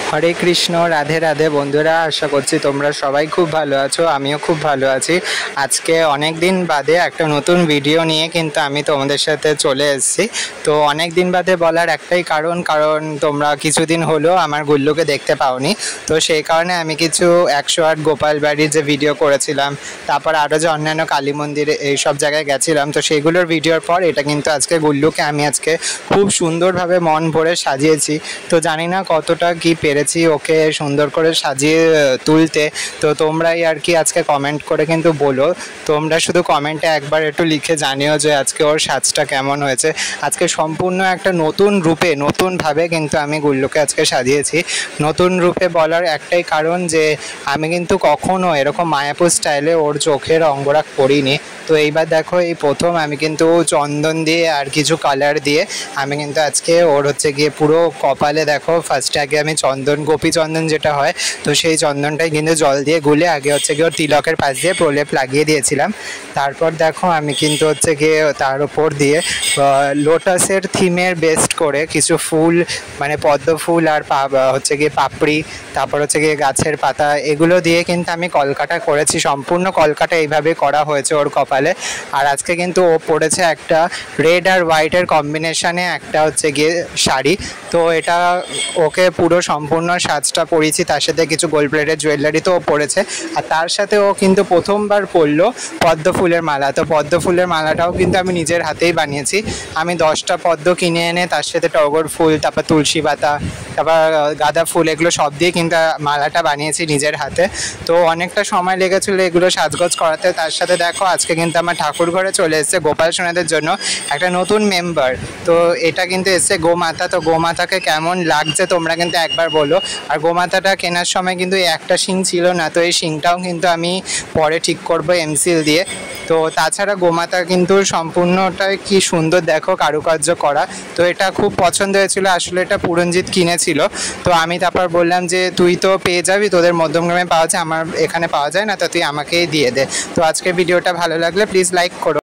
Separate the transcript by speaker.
Speaker 1: হরে কৃষ্ণ, রাধে রাধে বন্ধুরা। আশা করছি তোমরা সবাই খুব ভালো আছো, আমিও খুব ভালো আছি। আজকে অনেক দিন বাদে একটা নতুন ভিডিও নিয়ে কিন্তু আমি তোমাদের সাথে চলে এসেছি। তো অনেক দিন বাদে বলার একটাই কারণ তোমরা কিছুদিন হলো আমার গুল্লুকে দেখতে পাওনি। তো সেই কারণে আমি কিছু 108 গোপাল বাড়ির যে ভিডিও করেছিলাম, তারপর আরও যে অন্যান্য কালী মন্দিরে এইসব জায়গায় গেছিলাম, তো সেগুলোর ভিডিওর পর এটা কিন্তু আজকে গুল্লুকে আমি আজকে খুব সুন্দরভাবে মন ভরে সাজিয়েছি। তো জানি না কতটা কি পেরেছি ওকে সুন্দর করে সাজিয়ে তুলতে। তো তোমরাই আর কি আজকে কমেন্ট করে কিন্তু বলো, তোমরা শুধু কমেন্টে একবার একটু লিখে জানিও যে আজকে ওর সাজটা কেমন হয়েছে। আজকে সম্পূর্ণ একটা নতুন রূপে নতুনভাবে কিন্তু আমি গুল্লুকে আজকে সাজিয়েছি। নতুন রূপে বলার একটাই কারণ যে আমি কিন্তু কখনো এরকম মায়াপুর স্টাইলে ওর চোখের অঙ্গরাগ করিনি। তো এইবার দেখো, এই প্রথম আমি কিন্তু চন্দন দিয়ে আর কিছু কালার দিয়ে আমি কিন্তু আজকে ওর হচ্ছে গিয়ে পুরো কপালে দেখো, ফার্স্টে আগে আমি চন্দন, গোপী চন্দন যেটা হয়, তো সেই চন্দনটাই কিন্তু জল দিয়ে গুলে আগে হচ্ছে গিয়ে ওর তিলকের পাশ দিয়ে প্রলেপ লাগিয়ে দিয়েছিলাম। তারপর দেখো আমি কিন্তু হচ্ছে গিয়ে তার উপর দিয়ে লোটাসের থিমের বেস্ট করে কিছু ফুল, মানে পদ্ম ফুল আর হচ্ছে গিয়ে পাপড়ি, তারপর হচ্ছে গিয়ে গাছের পাতা, এগুলো দিয়ে কিন্তু আমি কলকাটা করেছি। সম্পূর্ণ কলকাটা এইভাবে করা হয়েছে ওর কপালে। আর আজকে কিন্তু ও পরেছে একটা রেড আর হোয়াইটের কম্বিনেশনে একটা হচ্ছে গিয়ে শাড়ি। তো এটা ওকে পুরো সম্পূর্ণ সাজটা পরিয়েছি, তার সাথে কিছু গোল্ড প্লেটের জুয়েলারি তো ও পরেছে। আর তার সাথে ও কিন্তু প্রথমবার পরলো পদ্ম ফুলের মালা। তো পদ্ম ফুলের মালাটাও কিন্তু আমি নিজের হাতেই বানিয়েছি। আমি 10টা পদ্ম কিনে এনে তার সাথে টগর ফুল, তারপর তুলসী পাতা, তারপর গাঁদা ফুল, এগুলো সব দিয়ে কিন্তু মালাটা বানিয়েছি নিজের হাতে। তো অনেকটা সময় লেগেছিলো এগুলো সাজগোজ করাতে। তার সাথে দেখো আজকে কিন্তু আমার ঠাকুর ঘরে চলে এসেছে গোপাল সোনাদের জন্য একটা নতুন মেম্বার। তো এটা কিন্তু এসছে গোমাতা। তো গোমাতাকে কেমন লাগছে তোমরা কিন্তু একবার বলো। আর গোমাতাটা কেনার সময় কিন্তু একটা শিং ছিল না, তো এই শিংটাও কিন্তু আমি পরে ঠিক করবো এমসিল দিয়ে। তো তাছাড়া গোমাতা কিন্তু সম্পূর্ণটাই কি সুন্দর দেখো কারুকার্য করা। তো এটা খুব পছন্দ হয়েছিল, আসলে এটা পুরঞ্জিত কিনেছিল। তো আমি তারপর বললাম যে তুই তো পেয়ে যাবি, তোদের মধ্যমগ্রামে পাওয়া যায়, আমার এখানে পাওয়া যায় না, তো তুই আমাকেই দিয়ে দে। তো আজকের ভিডিওটা ভালো লাগলে প্লিজ লাইক করো।